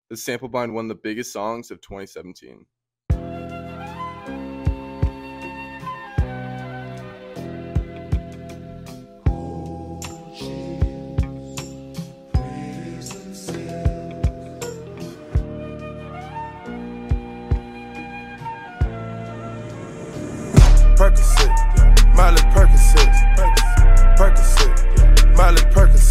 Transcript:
The sample bind won the biggest songs of 2017. Percocet, Miley Percocet, Percocet, Miley Percocet.